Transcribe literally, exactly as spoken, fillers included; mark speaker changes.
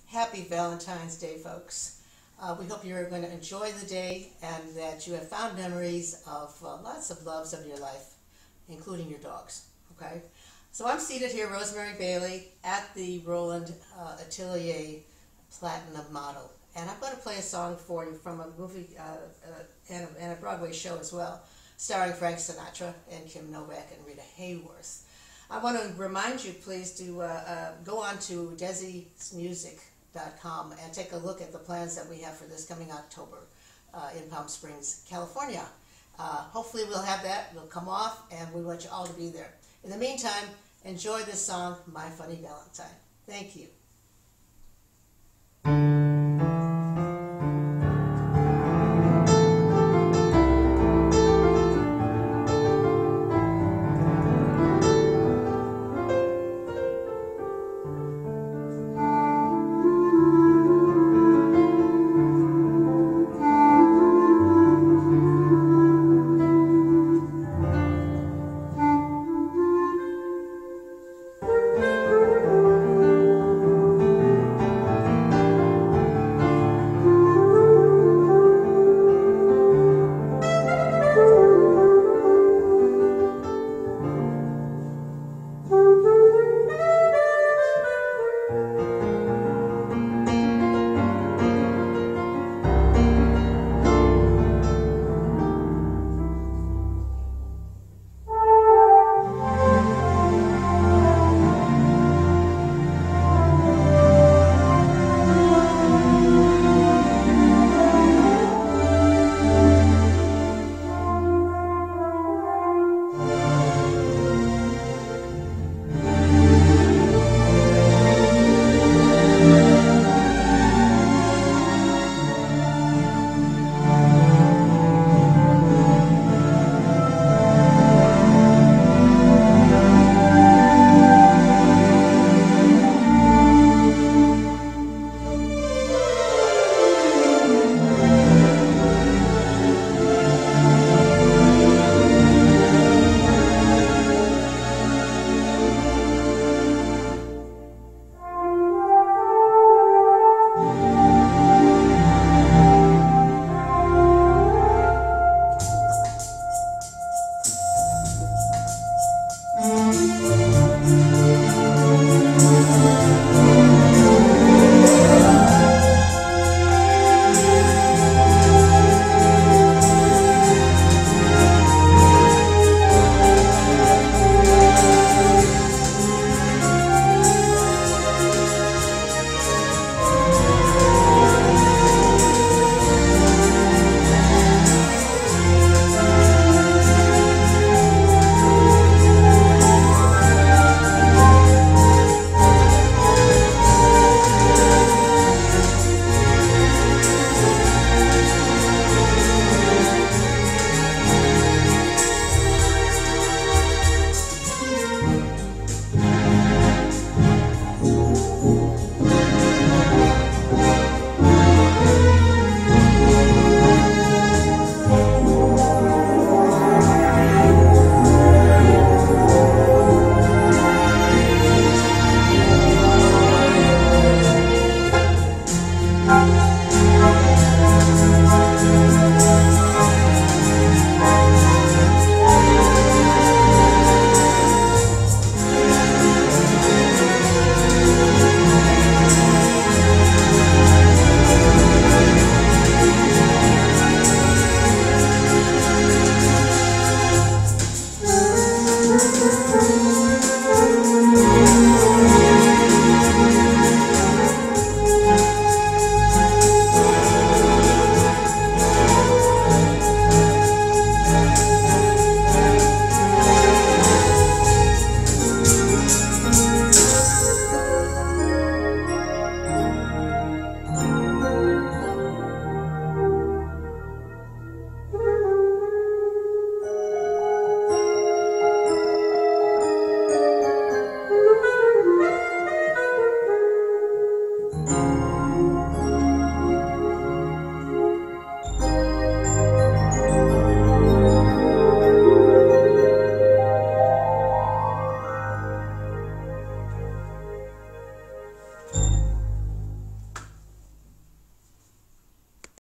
Speaker 1: Happy Valentine's Day, folks. Uh, we hope you're going to enjoy the day and that you have found memories of uh, lots of loves of your life, including your dogs. Okay? So I'm seated here, Rosemary Bailey, at the Roland uh, Atelier Platinum Model. And I'm going to play a song for you from a movie uh, uh, and, a, and a Broadway show as well, starring Frank Sinatra and Kim Novak and Rita Hayworth. I want to remind you, please, to uh, uh, go on to desi's music dot com and take a look at the plans that we have for this coming October uh, in Palm Springs, California. Uh, hopefully we'll have that. We'll come off, and we want you all to be there. In the meantime, enjoy this song, My Funny Valentine. Thank you.